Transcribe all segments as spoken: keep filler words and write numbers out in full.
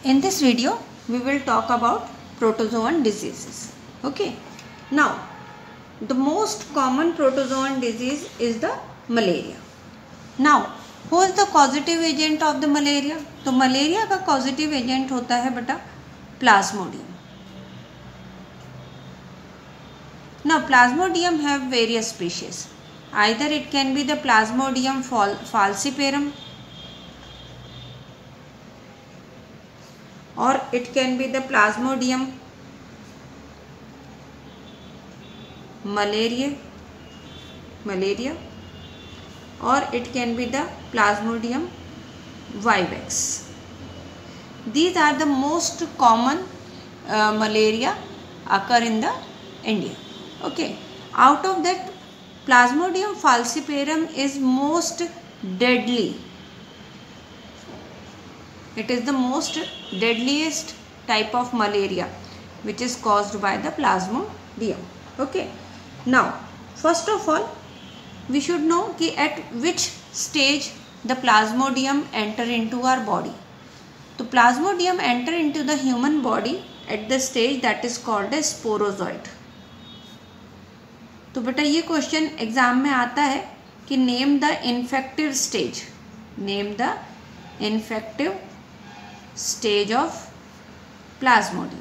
In this video, we will talk about protozoan diseases. Okay. Now, the most common protozoan disease is the malaria. Now, who is the causative agent of the malaria? तो malaria का causative agent होता है बेटा Plasmodium. Now, Plasmodium have various species. Either it can be the Plasmodium falciparum, or it can be the Plasmodium malariae, malaria, or it can be the Plasmodium vivax. These are the most common uh, malaria occur in the India. Okay. Out of that, Plasmodium falciparum is most deadly. It is the most deadliest type of malaria which is caused by the Plasmodium. Okay. Now, first of all, we should know कि at which stage the Plasmodium enter into our body. तो Plasmodium enter into the human body at the stage that is called a sporozoid. तो बेटा ये question exam में आता है कि name the infective stage, name the infective stage of Plasmodium.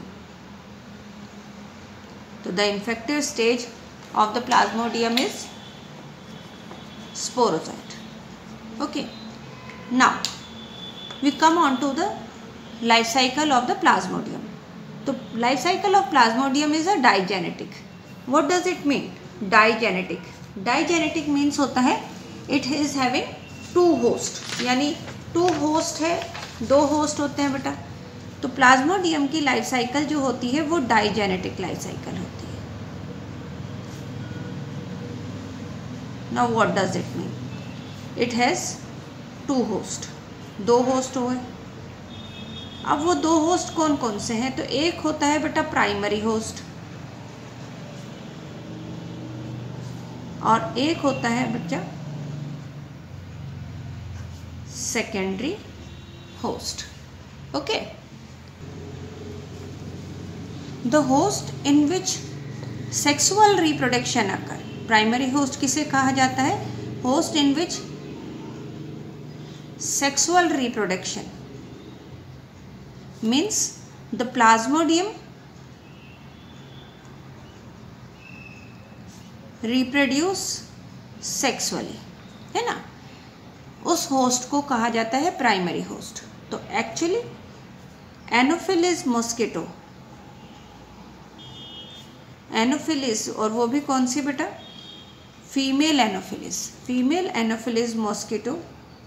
So the infective stage of the Plasmodium is sporozoid. Okay. Now we come on to the life cycle of the Plasmodium. So life cycle of Plasmodium is a digenetic. What does it mean? Digenetic. Digenetic means होता है it is having two host, यानी two host है, दो host होते हैं बेटा. तो Plasmodium की लाइफ साइकिल जो होती है वो डाइजेनेटिक लाइफ साइकिल होती है. Now what does it mean? It has two host, दो होस्ट हुए. अब वो दो होस्ट कौन कौन से हैं? तो एक होता है बेटा प्राइमरी होस्ट और एक होता है बच्चा secondary host. Okay. The host in which sexual reproduction occur. Primary host किसे कहा जाता है? Host in which sexual reproduction means the Plasmodium reproduce sexually, है ना? उस होस्ट को कहा जाता है प्राइमरी होस्ट. तो एक्चुअली एनोफिलिस मॉस्किटो, एनोफिलिस, और वो भी कौन सी बेटा? Female anopheles. Female anopheles mosquito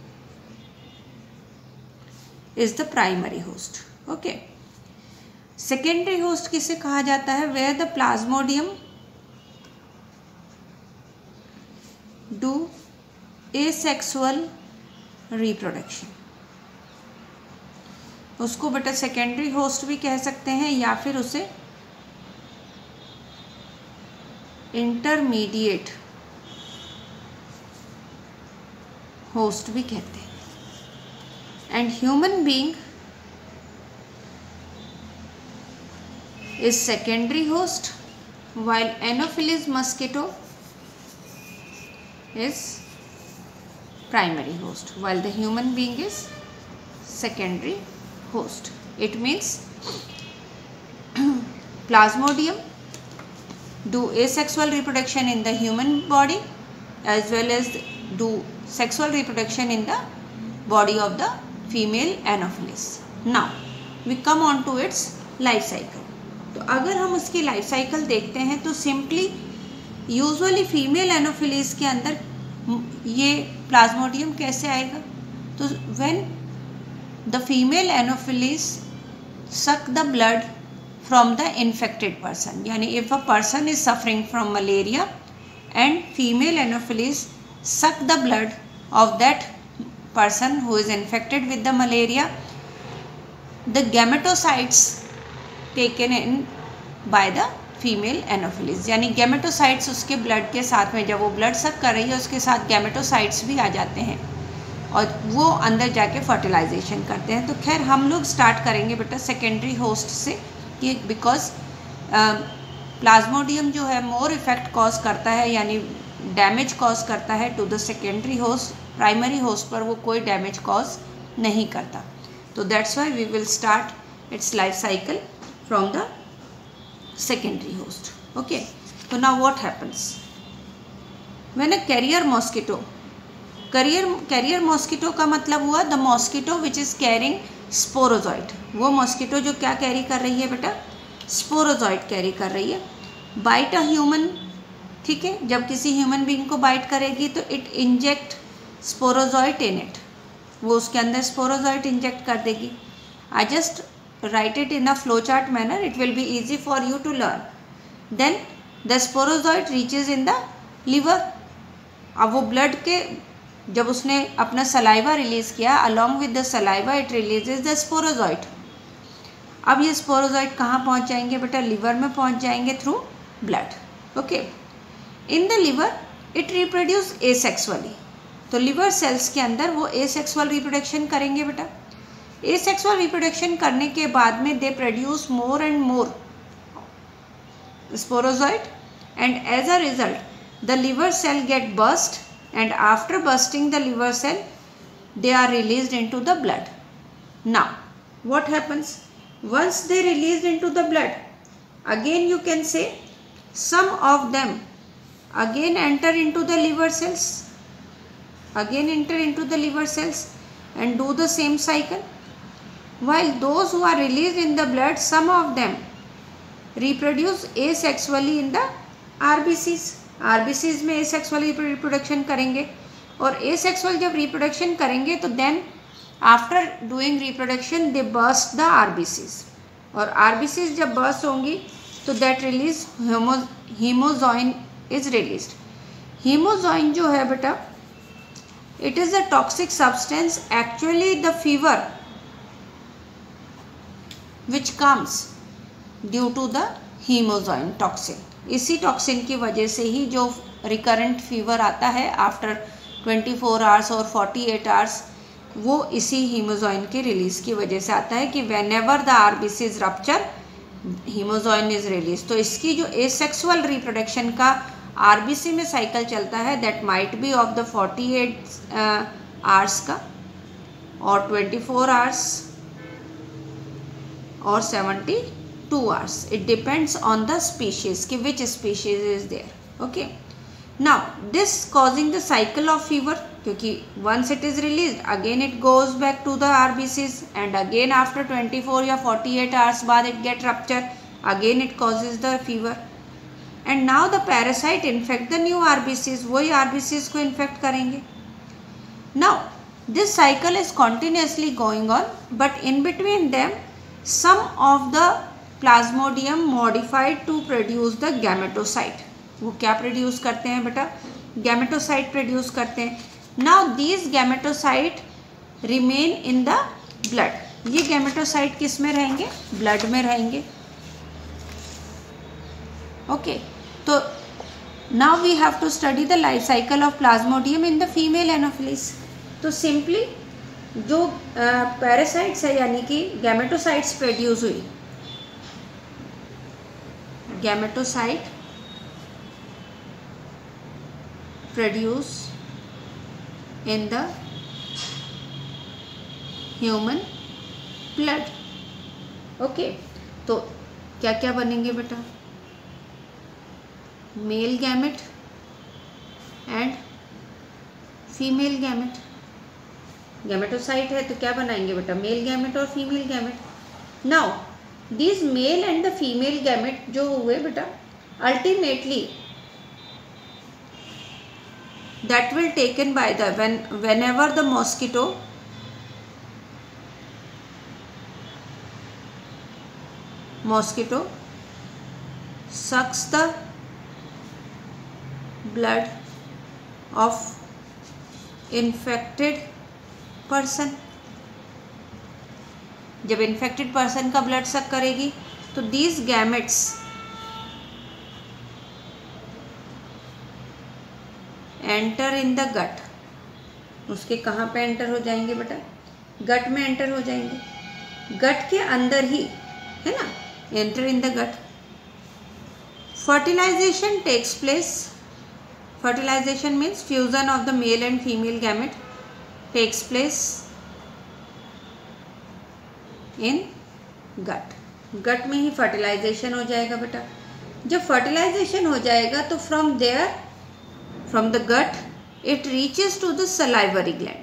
is the primary host. Okay. Secondary host किसे कहा जाता है? Where the plasmodium do asexual reproduction. उसको बेटा सेकेंडरी होस्ट भी कह सकते हैं या फिर उसे इंटरमीडिएट होस्ट भी कहते हैं. And human being is secondary host while Anopheles mosquito is primary host, while the human being is secondary host. It means Plasmodium do asexual reproduction in the human body as well as do sexual reproduction in the body of the female Anopheles. Now we come on to its life cycle. तो अगर हम उसकी life cycle देखते हैं तो simply usually female anopheles के अंदर ये प्लाज्मोडियम कैसे आएगा? तो when the female anopheles suck the blood from the infected person, यानी if a person is suffering from malaria and female anopheles suck the blood of that person who is infected with the malaria, the gametocytes taken in by the female anopheles, यानी gametocytes उसके blood के साथ में, जब वो blood सक कर रही है उसके साथ गैमेटोसाइट्स भी आ जाते हैं. और वो अंदर जाके फर्टिलाइजेशन करते हैं। तो खैर हम लोग स्टार्ट करेंगे बेटा सेकेंडरी होस्ट से, कि बिकॉज प्लाज्मोडियम जो है मोर इफेक्ट कॉज करता है, यानी डैमेज कॉज करता है to the secondary host. Primary host पर वो कोई डैमेज कॉज नहीं करता। तो that's why we will start its life cycle from the secondary host. Okay, तो now what happens when a carrier mosquito, carrier carrier mosquito का मतलब हुआ the mosquito which is carrying sporozoite. वो mosquito जो क्या कैरी कर रही है बेटा, स्पोरोजॉइट कैरी कर रही है। बाइट अ ह्यूमन, ठीक है, जब किसी ह्यूमन बीइंग को बाइट करेगी तो it inject sporozoite in it, वो उसके अंदर स्पोरोजॉइट इंजेक्ट कर देगी। I just write it in a flow chart manner, it will be easy for you to learn. Then the sporozoite reaches in the liver. अब वो blood के, जब उसने अपना सलाइवा रिलीज किया, along with the saliva it releases the sporozoite. अब ये sporozoite कहाँ पहुँच जाएंगे बेटा, लिवर में पहुँच जाएंगे through blood. Okay, in the liver it reproduce asexually. तो लिवर सेल्स के अंदर वो एसेक्सुअल रिप्रोडक्शन करेंगे बेटा। एसेक्सुअल रिप्रोडक्शन करने के बाद में they produce more and more sporozoite, and as a result the liver cell get burst, and after bursting the liver cell they are released into the blood. Now what happens once they released into the blood, again you can say some of them again enter into the liver cells, again enter into the liver cells and do the same cycle, while those who are released in the blood, some of them reproduce asexually in the R B Cs. RBCs में asexual reproduction करेंगे, और asexual जब reproduction करेंगे तो then after doing reproduction they burst the RBCs, और RBCs जब burst होंगी तो that release hemozoin is released. Hemozoin जो है बेटा, it is a toxic substance, actually the fever which comes due to the hemozoin toxin. इसी toxin की वजह से ही जो रिकरेंट फीवर आता है आफ्टर चौबीस आवर्स और अड़तालीस आवर्स, वो इसी हीमोजॉइन के रिलीज की वजह से आता है कि whenever the RBCs rupture hemozoin is release. तो इसकी जो एसेक्सुअल रिप्रोडक्शन का आरबीसी में साइकिल चलता है, that might be of the अड़तालीस आवर्स का, और चौबीस आवर्स और बहत्तर two hours. It depends on the species कि which species is there. Okay. Now this causing the cycle of fever, क्योंकि once it is released again it goes back to the R B Cs, and again after twenty-four या forty-eight hours बाद it get rupture, again it causes the fever, and now the parasite infect the new R B Cs, वही R B Cs को infect करेंगे। Now this cycle is continuously going on, but in between them some of the plasmodium modified to produce the gametocyte. वो क्या produce करते हैं बेटा, gametocyte produce करते हैं। Now these gametocyte remain in the blood. ये gametocyte किस में रहेंगे, ब्लड में रहेंगे। ओके, तो now we have to study the life cycle of plasmodium in the female anopheles. तो सिंपली जो पैरासाइट्स है यानी कि गैमेटोसाइट्स प्रोड्यूस हुई, gametocyte produce in the human blood. Okay, तो क्या क्या बनेंगे बेटा, male gamete and female gamete. Gametocyte है तो क्या बनाएंगे बेटा, मेल गैमेट और female gamete. Now these male and the female gamete जो हुए बेटा, ultimately that will taken by the when whenever the mosquito mosquito sucks the blood of infected person, जब इन्फेक्टेड पर्सन का ब्लड सक करेगी तो these gametes enter in the gut उसके कहाँ पे एंटर हो जाएंगे बेटा? गट में एंटर हो जाएंगे। गट के अंदर ही, है ना, enter in the gut. Fertilization takes place. Fertilization means fusion of the male and female gamete takes place in gut. Gut में ही फर्टिलाइजेशन हो जाएगा बेटा। जब फर्टिलाइजेशन हो जाएगा तो from there, from the gut it reaches to the salivary gland.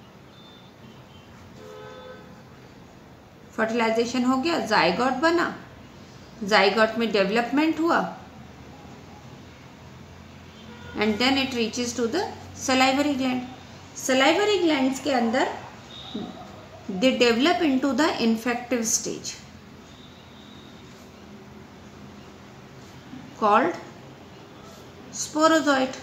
Fertilization हो गया, जाइगोट बना, जाइगोट में डेवलपमेंट हुआ and then it reaches to the salivary gland. Salivary glands के अंदर they develop into the infective stage called sporozoite.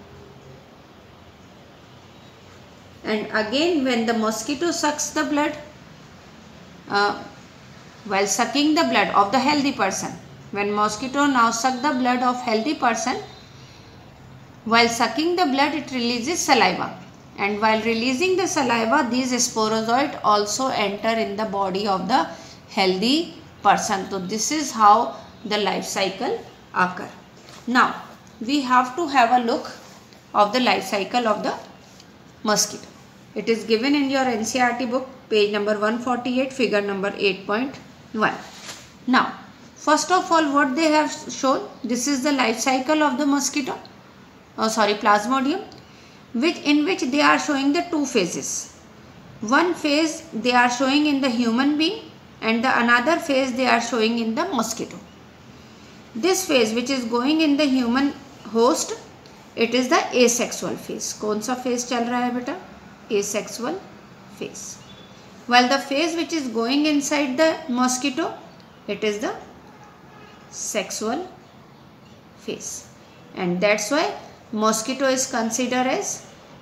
And again when the mosquito sucks the blood, uh, while sucking the blood of the healthy person, when mosquito now suck the blood of healthy person, while sucking the blood it releases saliva, and while releasing the saliva these sporozoites also enter in the body of the healthy person. So this is how the life cycle occur. Now we have to have a look of the life cycle of the mosquito. It is given in your N C E R T book, page number one forty-eight, figure number eight point one. Now, first of all, what they have shown, this is the life cycle of the mosquito, oh sorry, Plasmodium, which in which they are showing the two phases. One phase they are showing in the human being, and the another phase they are showing in the mosquito. This phase which is going in the human host, it is the asexual phase. कौन सा phase चल रहा है बेटा? Asexual phase. While the phase which is going inside the mosquito, it is the sexual phase, and that's why mosquito is considered as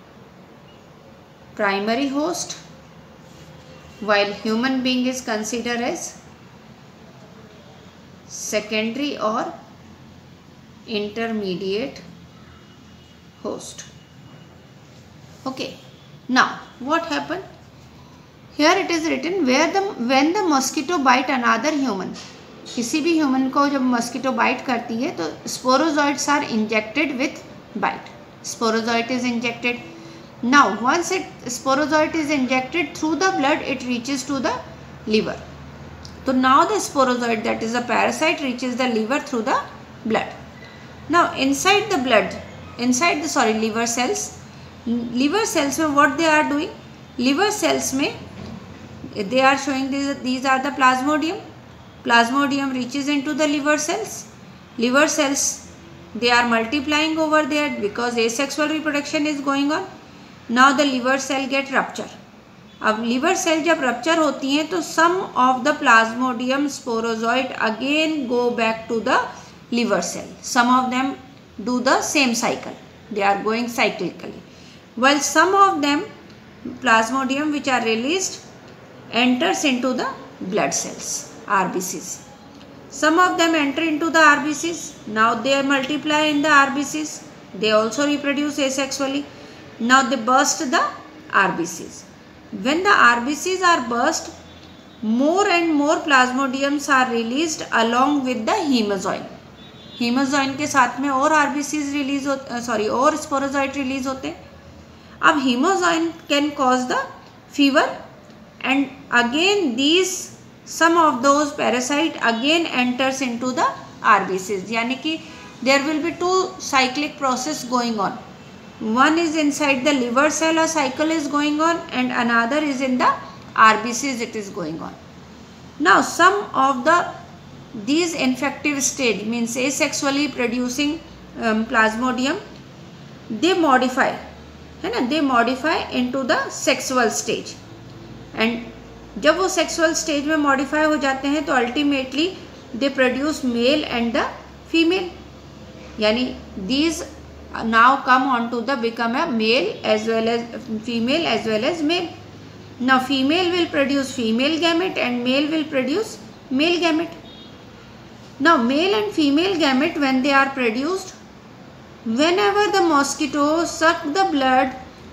primary host, while human being is considered as secondary or intermediate host. Okay. Now what happened? Here it is written where the when the mosquito bite another human. किसी भी human को जब mosquito bite करती है तो sporozoites are injected with bite. Sporozoite is injected. Now once it sporozoite is injected through the blood, it reaches to the liver. So now the sporozoite, that is a parasite, reaches the liver through the blood. Now inside the blood, inside the sorry liver cells, liver cells में what they are doing? Liver cells में they are showing these, these are the plasmodium. Plasmodium reaches into the liver cells. Liver cells, they are multiplying over there because asexual reproduction is going on. Now the liver cell get rupture. अब liver cell जब rupture होती हैं तो some of the plasmodium sporozoite again go back to the liver cell. Some of them do the same cycle. They are going cyclically. While some of them plasmodium which are released enters into the blood cells, R B Cs. Some of them enter into the R B Cs. Now they multiply in the R B Cs. They also reproduce asexually. Now they burst the R B Cs. When the R B Cs are burst, more and more plasmodiums are released along with the hemozoin. hemozoin के साथ में और R B Cs release होते, sorry और sporozoite release होते हैं. अब hemozoin can cause the fever, and again these some of those parasite again enters into the R B Cs. यानी कि there will be two cyclic process going on. One is inside the liver cell, a cycle is going on, and another is in the R B Cs, it is going on. Now some of the these infective stage means asexually producing um, plasmodium, they modify, है ना, they modify into the sexual stage, and जब वो sexual stage में modify हो जाते हैं तो ultimately they produce male and the female, यानी these now come on to the become a male as well as female as well as male. Now female will produce female gamete and male will produce male gamete. Now male and female gamete, when they are produced, whenever the mosquito suck the blood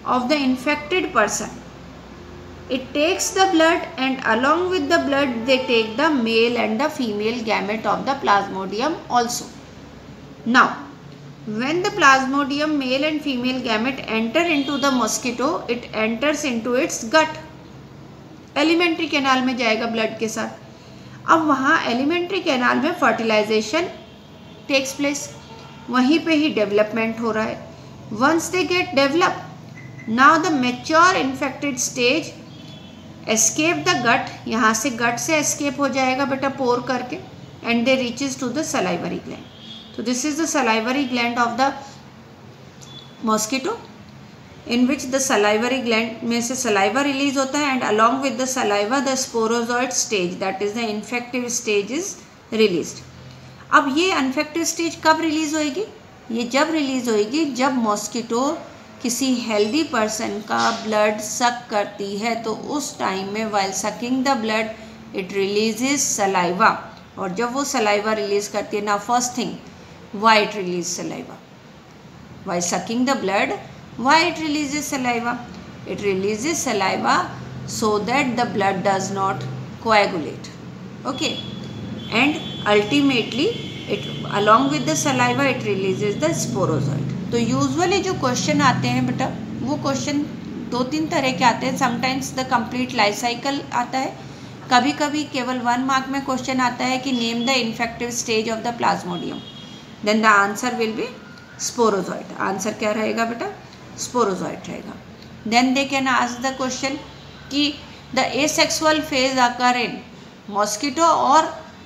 of the infected person. It takes the blood, and along with the blood they take the male and the female gamete of the plasmodium also. Now, when the plasmodium male and female gamete enter into the mosquito, it enters into its gut. Alimentary canal में जाएगा blood के साथ. अब वहाँ alimentary canal में fertilization takes place, वहीं पे ही डेवलपमेंट हो रहा है. Once they get develop, now the mature infected stage escape the gut. यहाँ से गट से एस्केप हो जाएगा बेटा पोर करके, and they reaches to the salivary gland. तो this is the salivary gland of the mosquito, in which the salivary gland में से saliva release होता है, and along with the saliva the sporozoid stage, that is the infective stage, is released. अब ये infective stage कब release होएगी? ये जब release होएगी जब मॉस्किटो किसी healthy person का blood suck करती है, तो उस time में while sucking the blood it releases saliva. और जब वो saliva release करती है, now first thing, why it release saliva? While sucking the blood, why it releases saliva? It releases saliva so that the blood does not coagulate. Okay, and ultimately it along with the saliva it releases the sporozoid. तो usually जो question आते हैं बेटा, वो question दो तीन तरह के आते हैं. Sometimes the complete life cycle आता है, कभी कभी केवल वन मार्क में क्वेश्चन आता है कि name the infective stage of the plasmodium. Then the answer will be sporozoite. Answer क्या रहेगा बेटा? स्पोरोजॉइड रहेगा. Then they can ask the question कि the asexual phase occur in mosquito और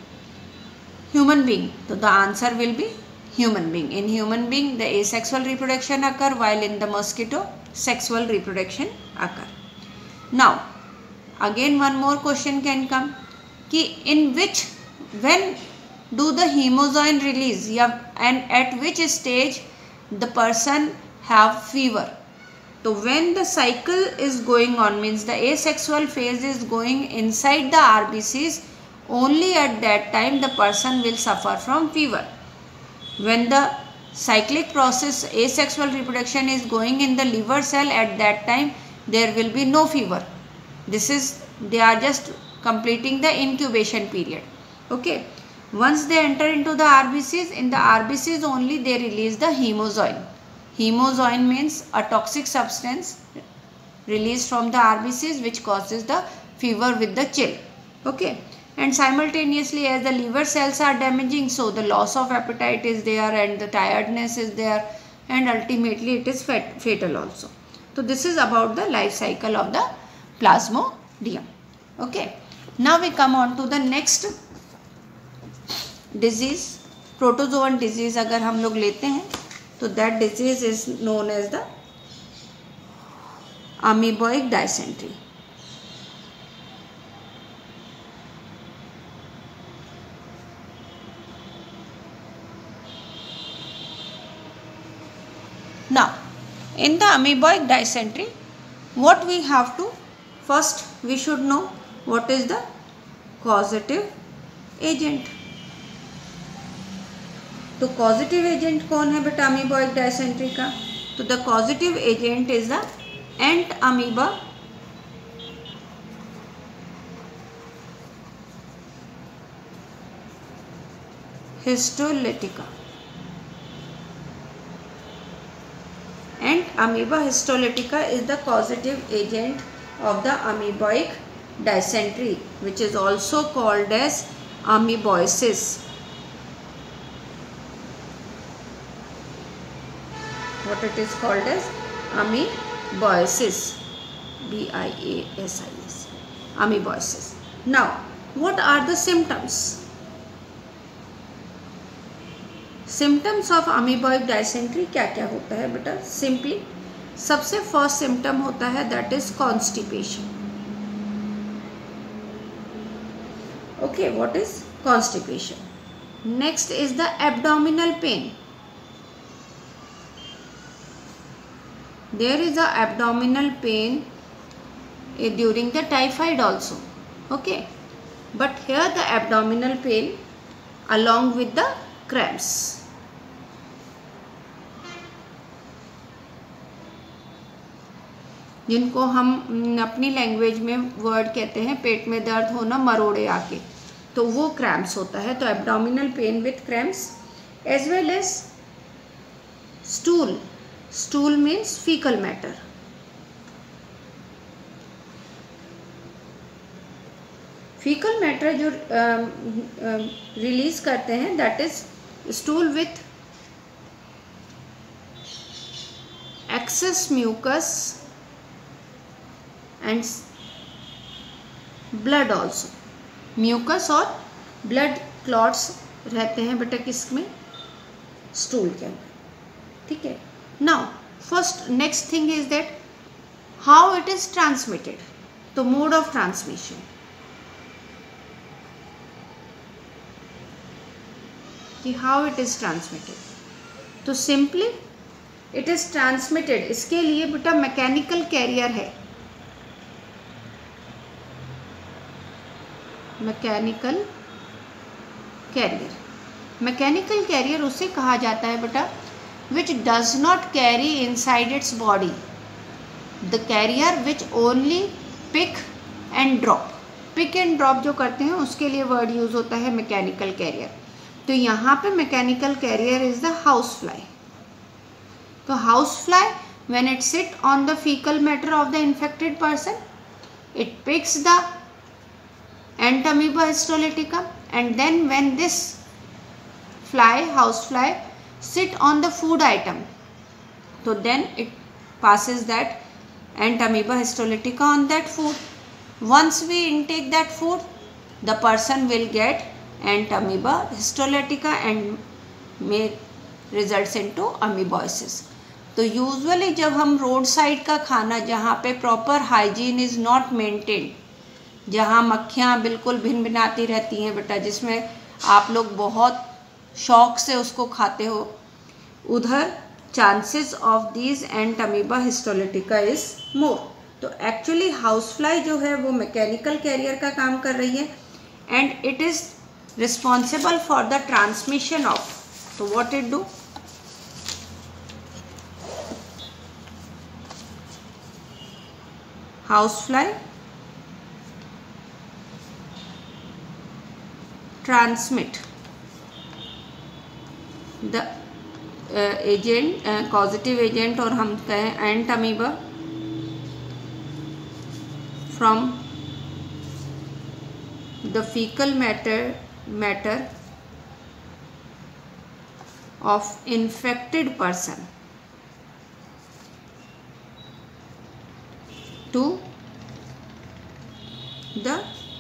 ह्यूमन बीइंग. तो the answer will be human being. In human being the asexual reproduction occur, while in the mosquito sexual reproduction occur. Now again one more question can come कि in which, when do the hemozoin release, या and at which stage the person have fever. So when the cycle is going on, means the asexual phase is going inside the R B Cs, only at that time the person will suffer from fever. When the cyclic process asexual reproduction is going in the liver cell, at that time there will be no fever. This is, they are just completing the incubation period. Okay, once they enter into the R B Cs, in the R B Cs only they release the hemozoin. Hemozoin means a toxic substance released from the R B Cs which causes the fever with the chill. Okay, and simultaneously as the liver cells are damaging, so the loss of appetite is there and the tiredness is there, and ultimately it is fat fatal also. So this is about the life cycle of the plasmodium. Okay, now we come on to the next disease, protozoan disease. अगर हम लोग लेते हैं तो that disease is known as the amoeboic dysentery. Now in the amoeboic dysentery, what we have to, first we should know what is the causative agent. तो causative agent कौन है बेटा amoeboic dysentery का? तो the causative agent is the ant amoeba histolytica. Ant amoeba histolytica is the causative agent of the amoeboic dysentery, which is also called as amoeboisis. What it is called as amoeboisis, B I A S I S, amoeboisis. Now what are the symptoms? Symptoms of amoeboic dysentery क्या क्या होता है बेटा? Simply सबसे first symptom होता है that is constipation. Okay, what is constipation? Next is the abdominal pain. There is a abdominal pain during the typhoid also. Okay, but here the abdominal pain along with the cramps. जिनको हम अपनी language में word कहते हैं पेट में दर्द होना, मरोड़े आके, तो वो क्रैम्प्स होता है। तो abdominal pain with cramps as well as stool. Stool means fecal matter. Fecal matter जो रिलीज uh, uh, करते हैं, that is stool with excess mucus and blood also. Mucus और ब्लड क्लॉट्स रहते हैं बेटा किसमें, स्टूल के अंदर, ठीक है। Now first next thing is that how it is transmitted. तो मोड ऑफ ट्रांसमिशन, कि हाउ इट इज ट्रांसमिटेड। तो सिंपली इट इज ट्रांसमिटेड, इसके लिए बेटा मैकेनिकल कैरियर है। मैकेनिकल कैरियर, मैकेनिकल कैरियर उसे कहा जाता है बेटा which does not carry inside its body the carrier which only pick and drop. Pick and drop जो करते हैं उसके लिए वर्ड यूज होता है मैकेनिकल कैरियर। तो यहाँ पे mechanical carrier is the house fly. तो house fly when it sit on the fecal matter of the infected person, it picks the Entamoeba histolytica, and then when this fly, house fly, sit on the food item, so then it passes that Entamoeba histolytica on that food. Once we intake that food, the person will get Entamoeba histolytica and may results into amoebosis. तो usually जब हम road side का खाना, जहाँ पे proper hygiene is not maintained, जहाँ मक्खियाँ बिल्कुल भिन भिनाती रहती हैं बेटा, जिसमें आप लोग बहुत शौक से उसको खाते हो, उधर chances of these entamoeba histolytica is more. तो एक्चुअली हाउस फ्लाई जो है वो मैकेनिकल कैरियर का काम कर रही है and it is responsible for the transmission of, तो what it do, house fly transmit the uh, agent uh, causative agent और हम कहें entamoeba from the fecal matter matter of infected person to the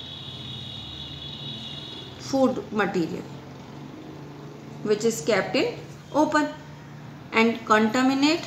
food material which is kept in open and contaminate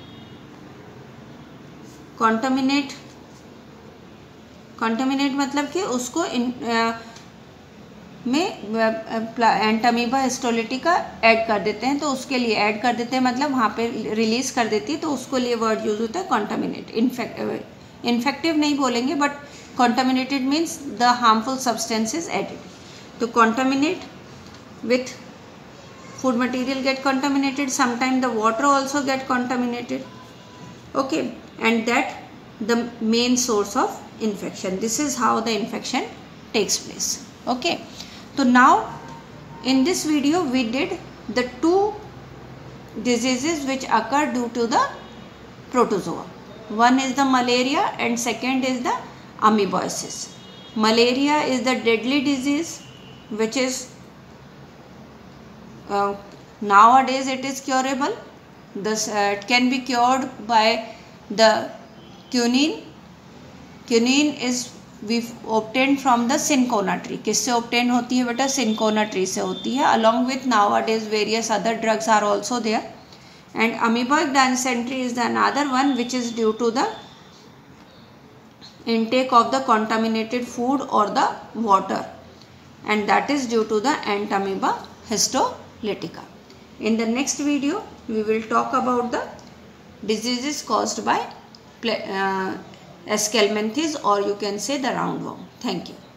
contaminate contaminate मतलब कि उसको इन आ, में Entamoeba histolytica add कर देते हैं। तो उसके लिए ऐड कर देते हैं मतलब वहाँ पे रिलीज कर देती है, तो उसको लिए वर्ड यूज होता है कॉन्टामिनेट। इन्फेक्ट इन्फेक्टिव नहीं बोलेंगे but contaminated means the harmful substances added. तो contaminate with food material get contaminated, sometimes the water also get contaminated, okay, and that the main source of infection. This is how the infection takes place, okay. So now in this video we did the two diseases which occur due to the protozoa. One is the malaria and second is the amoebosis. Malaria is the deadly disease which is uh, nowadays it is curable. This uh, it can be cured by the quinine. Quinine is we obtained from the cinchona tree. किससे obtain होती है बेटा, cinchona tree से होती है, along with nowadays various other drugs are also there. And amoebic dysentery is the another one which is due to the intake of the contaminated food or the water, and that is due to the Entamoeba histolytica. In the next video we will talk about the diseases caused by uh, Schelminthes, or you can say the roundworm. Thank you.